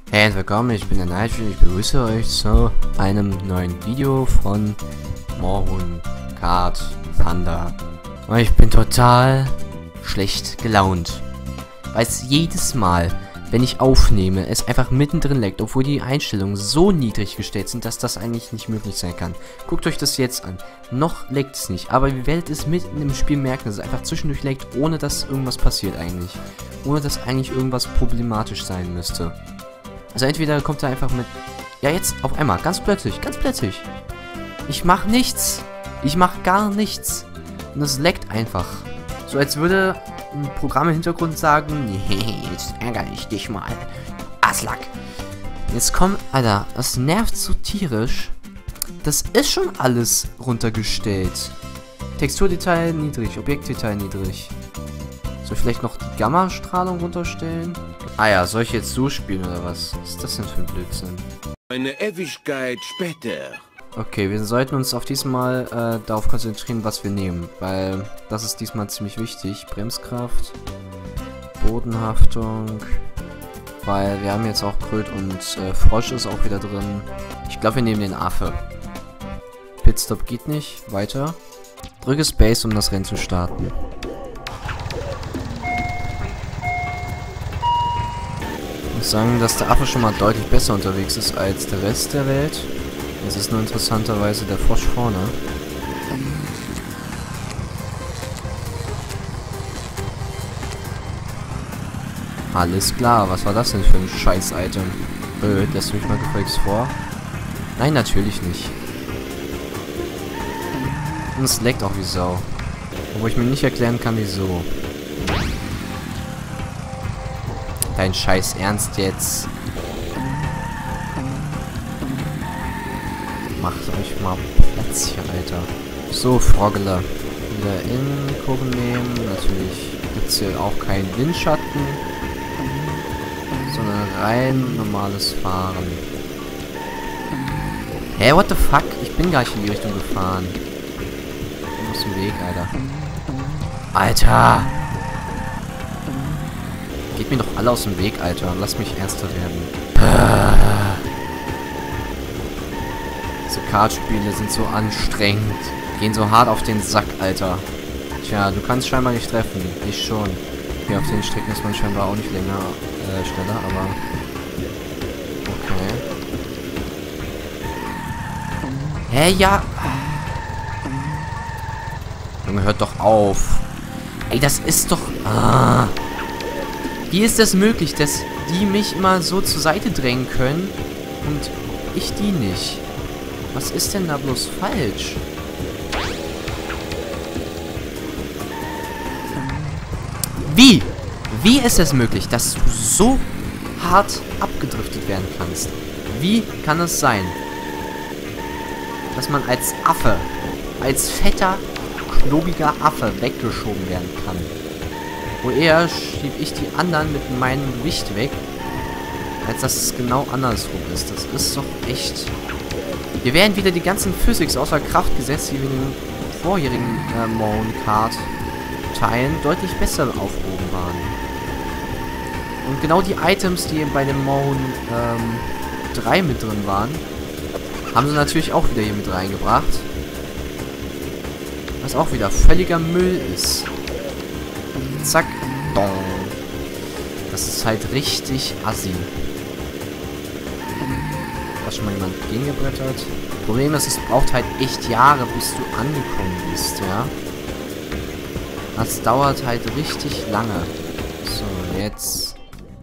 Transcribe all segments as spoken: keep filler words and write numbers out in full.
Hey und willkommen, ich bin der Nigel und ich begrüße euch zu einem neuen Video von Mohun Kart Thunder. Und ich bin total schlecht gelaunt, weil es jedes Mal, wenn ich aufnehme, es einfach mittendrin leckt, obwohl die Einstellungen so niedrig gestellt sind, dass das eigentlich nicht möglich sein kann. Guckt euch das jetzt an. Noch leckt es nicht, aber ihr werdet es mitten im Spiel merken, dass es einfach zwischendurch leckt, ohne dass irgendwas passiert eigentlich. Ohne dass eigentlich irgendwas problematisch sein müsste. Also entweder kommt er einfach mit... Ja, jetzt auf einmal. Ganz plötzlich. Ganz plötzlich. Ich mach nichts. Ich mach gar nichts. Und es leckt einfach. So als würde ein Programm im Hintergrund sagen, nee, jetzt ärgere ich dich mal. Aslack. Jetzt kommt... Alter, das nervt so tierisch. Das ist schon alles runtergestellt. Texturdetail niedrig. Objektdetail niedrig. Soll ich vielleicht noch die Gamma-Strahlung runterstellen? Ah ja, soll ich jetzt so spielen oder was? Was ist das denn für ein Blödsinn? Eine Ewigkeit später. Okay, wir sollten uns auf diesmal äh, darauf konzentrieren, was wir nehmen. Weil das ist diesmal ziemlich wichtig. Bremskraft, Bodenhaftung. Weil wir haben jetzt auch Kröt und äh, Frosch ist auch wieder drin. Ich glaube, wir nehmen den Affe. Pitstop geht nicht. Weiter. Drücke Space, um das Rennen zu starten. Ich muss sagen, dass der Affe schon mal deutlich besser unterwegs ist als der Rest der Welt. Es ist nur interessanterweise der Frosch vorne. Alles klar, was war das denn für ein Scheiß-Item? Blöd, lässt du mich mal gefälligst vor? Nein, natürlich nicht. Und es leckt auch wie Sau. Obwohl ich mir nicht erklären kann, wieso. Dein Scheiß Ernst jetzt. Macht euch mal Platz hier, Alter. So, Froggler. Wieder in Kurven nehmen. Natürlich gibt es hier auch keinen Windschatten. Sondern rein normales Fahren. Hä, hey, what the fuck? Ich bin gar nicht in die Richtung gefahren. Aus dem Weg, Alter. Alter! Geht mir doch alle aus dem Weg, Alter. Lass mich Erster werden. Diese Kartspiele sind so anstrengend. Gehen so hart auf den Sack, Alter. Tja, du kannst scheinbar nicht treffen. Ich schon. Hier auf den Strecken ist man scheinbar auch nicht länger äh, schneller, aber... Okay. Hä, ja... Junge, hört doch auf. Ey, das ist doch... Ah... Wie ist das möglich, dass die mich immer so zur Seite drängen können und ich die nicht? Was ist denn da bloß falsch? Wie? Wie ist es möglich, dass du so hart abgedriftet werden kannst? Wie kann es sein, dass man als Affe, als fetter, klobiger Affe weggeschoben werden kann? Wo eher schiebe ich die anderen mit meinem Gewicht weg, als dass es genau andersrum ist. Das ist doch echt... Hier werden wieder die ganzen Physics außer Kraft gesetzt, die wir in den vorherigen äh, Mohun Kart Teilen deutlich besser aufgehoben waren. Und genau die Items, die bei dem Mohun ähm, drei mit drin waren, haben sie natürlich auch wieder hier mit reingebracht. Was auch wieder völliger Müll ist. Zack. Dong. Das ist halt richtig assi. Da schon mal jemand gegengebrettert. Problem ist, es braucht halt echt Jahre, bis du angekommen bist, ja. Das dauert halt richtig lange. So, jetzt.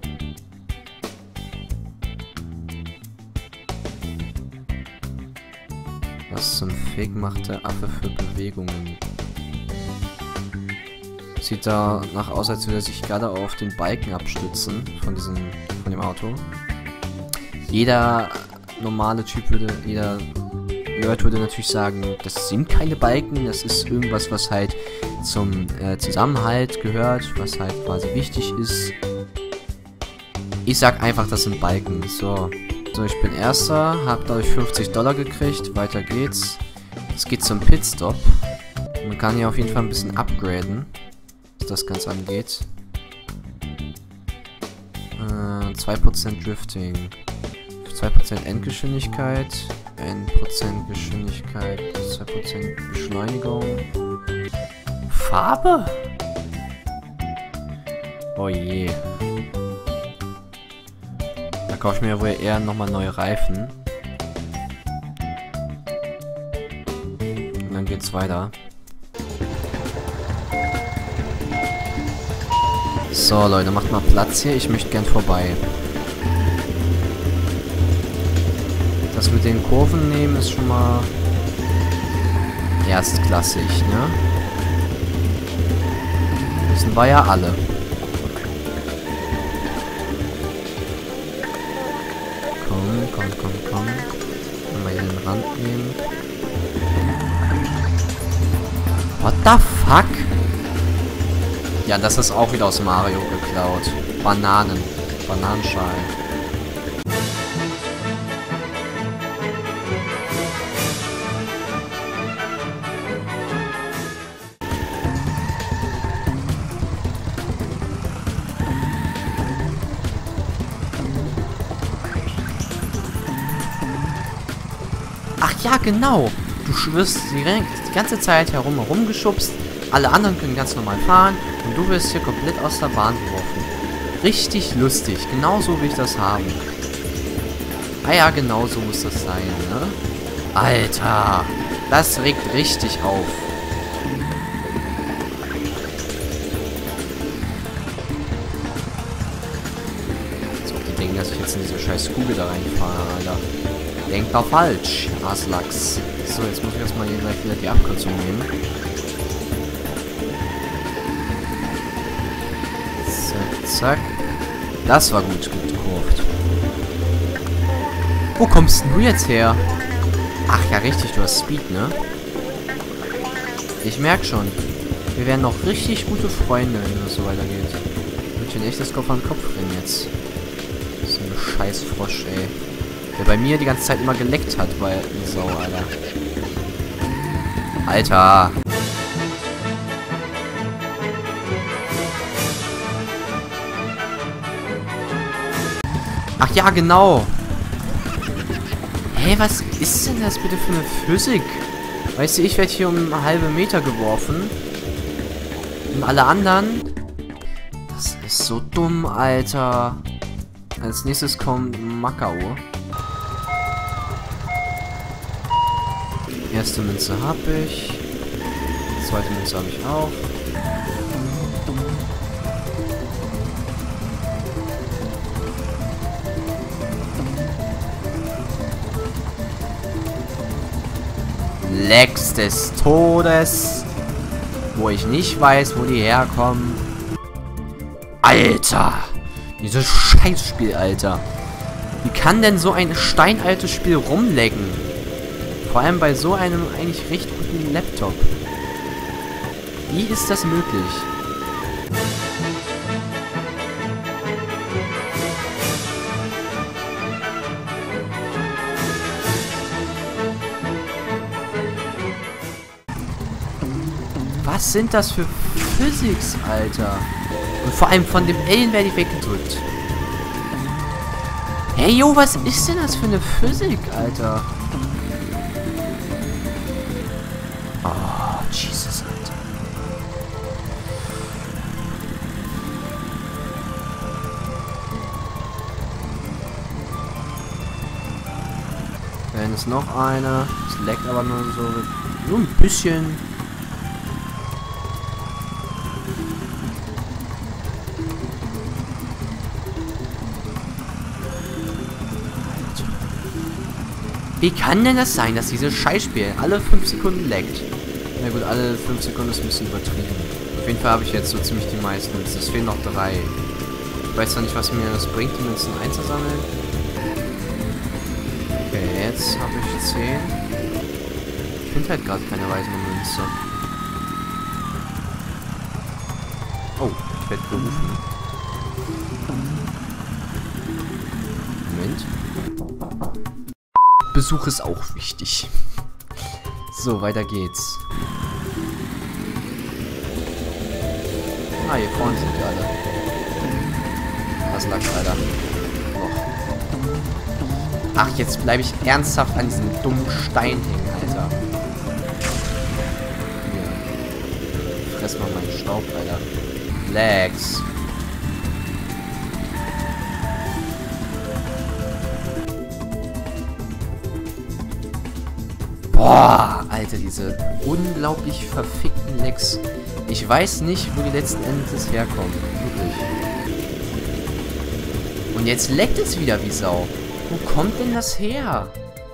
Was zum Fick macht der Affe für Bewegungen? Sieht da nach aus, als würde er sich gerade auf den Balken abstützen von diesem, von dem Auto. Jeder normale Typ würde, jeder Nerd würde natürlich sagen, das sind keine Balken, das ist irgendwas, was halt zum äh, Zusammenhalt gehört, was halt quasi wichtig ist. Ich sag einfach, das sind Balken. So, so ich bin Erster, hab dadurch fünfzig Dollar gekriegt, weiter geht's. Es geht zum Pitstop. Man kann hier auf jeden Fall ein bisschen upgraden, was das Ganze angeht. Äh, zwei Prozent Drifting. zwei Prozent Endgeschwindigkeit. ein Prozent Geschwindigkeit. zwei Prozent Beschleunigung. Farbe? Oh je. Da kaufe ich mir ja wohl eher nochmal neue Reifen. Und dann geht's weiter. So, Leute, macht mal Platz hier. Ich möchte gern vorbei. Das mit den Kurven nehmen ist schon mal erstklassig, ne? Wissen wir ja alle. Komm, komm, komm, komm. Mal hier den Rand nehmen. What the fuck? Ja, das ist auch wieder aus Mario geklaut. Bananen. Bananenschalen. Ach ja, genau. Du wirst die, die ganze Zeit herum herumgeschubst. Alle anderen können ganz normal fahren. Und du wirst hier komplett aus der Bahn geworfen. Richtig lustig. Genau so will ich das haben. Ah ja, genau so muss das sein, ne? Alter. Das regt richtig auf. So, die denken, dass ich jetzt in diese scheiß Kugel da reinfahre, Alter. Denkt doch falsch, Aslachs. So, jetzt muss ich erstmal hier gleich wieder die Abkürzung nehmen. Zack, zack. Das war gut, gut gekurvt. Wo kommst denn du jetzt her? Ach ja, richtig, du hast Speed, ne? Ich merk schon. Wir werden noch richtig gute Freunde, wenn das so weitergeht. Ich würde schon echt das Kopf an den Kopf rennen jetzt. So ein scheiß Frosch, ey. Der bei mir die ganze Zeit immer geleckt hat, weil... So, Alter. Alter. Ach ja, genau. Hey, was ist denn das bitte für eine Physik? Weißt du, ich werde hier um einen halben Meter geworfen. Und alle anderen... Das ist so dumm, Alter. Als nächstes kommt Macau. Erste Münze habe ich. Zweite Münze habe ich auch. Lecks des Todes. Wo ich nicht weiß, wo die herkommen. Alter! Dieses Scheißspiel, Alter. Wie kann denn so ein steinaltes Spiel rumlecken? Vor allem bei so einem eigentlich recht guten Laptop. Wie ist das möglich? Was sind das für Physics, Alter? Und vor allem von dem Alien werde ich weggedrückt. Hey, yo, was ist denn das für eine Physik, Alter? Oh, Jesus, Alter. Dann ist noch eine. Es leckt aber nur so, nur ein bisschen. Wie kann denn das sein, dass dieses Scheißspiel alle fünf Sekunden laggt? Na gut, alle fünf Sekunden ist ein bisschen übertrieben. Auf jeden Fall habe ich jetzt so ziemlich die meisten. Es fehlen noch drei. Ich weiß zwar nicht, was mir das bringt, die Münzen einzusammeln. Okay, jetzt habe ich zehn. Ich finde halt gerade keine weitere Münze. Oh, ich werde gerufen. Moment. Besuch ist auch wichtig. So, weiter geht's. Ah, hier vorne sind die alle. Was lag, Alter? Ach, jetzt bleibe ich ernsthaft an diesem dummen Stein hängen, Alter. Hier. Fress mal meinen Staub, Alter. Relax. Boah, Alter, diese unglaublich verfickten Lecks. Ich weiß nicht, wo die letzten Endes herkommen. Wirklich. Und jetzt leckt es wieder wie Sau. Wo kommt denn das her?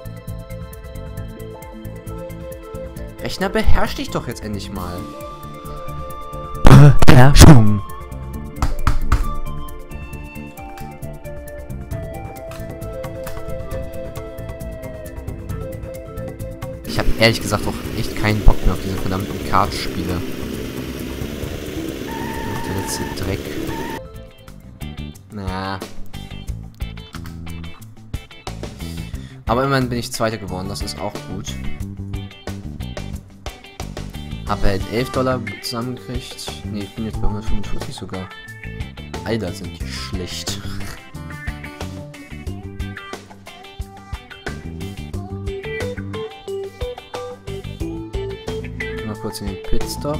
Rechner, beherrsch dich doch jetzt endlich mal. Beherrschung. Ich habe ehrlich gesagt auch echt keinen Bock mehr auf diese verdammten Kartspiele. Der letzte Dreck. Na. Aber immerhin bin ich Zweiter geworden, das ist auch gut. Hab halt elf Dollar zusammengekriegt. Ne, ich bin jetzt bei hundertfünfundvierzig sogar. Alter, sind die schlecht. Mal kurz in den Pitstop.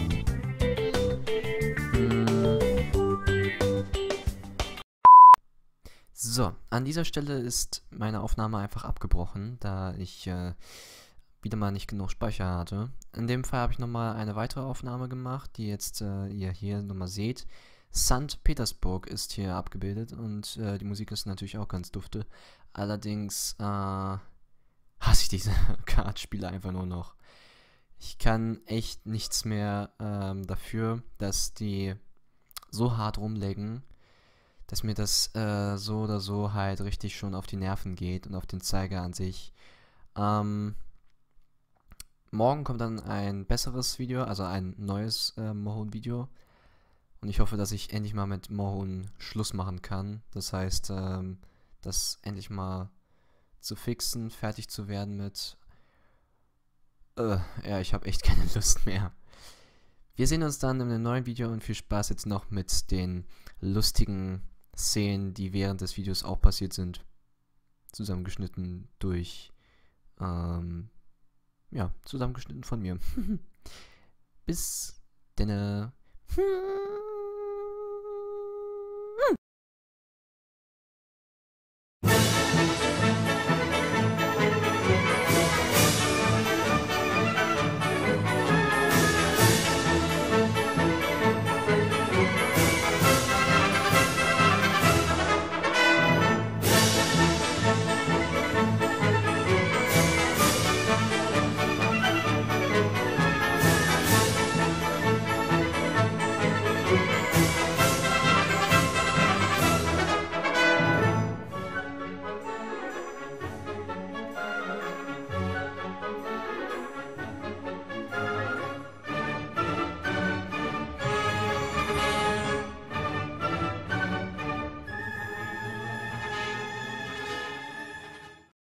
So, an dieser Stelle ist meine Aufnahme einfach abgebrochen, da ich äh, wieder mal nicht genug Speicher hatte. In dem Fall habe ich nochmal eine weitere Aufnahme gemacht, die jetzt äh, ihr hier nochmal seht. Sankt Petersburg ist hier abgebildet und äh, die Musik ist natürlich auch ganz dufte. Allerdings äh, hasse ich diese Kartspiele einfach nur noch. Ich kann echt nichts mehr ähm, dafür, dass die so hart rumlegen, dass mir das äh, so oder so halt richtig schon auf die Nerven geht und auf den Zeiger an sich. Ähm, morgen kommt dann ein besseres Video, also ein neues äh, Mohun-Video. Und ich hoffe, dass ich endlich mal mit Mohun Schluss machen kann. Das heißt, ähm, das endlich mal zu fixen, fertig zu werden mit... Äh, ja, ich habe echt keine Lust mehr. Wir sehen uns dann in einem neuen Video und viel Spaß jetzt noch mit den lustigen Szenen, die während des Videos auch passiert sind. Zusammengeschnitten durch, ähm, ja, zusammengeschnitten von mir. Bis denne.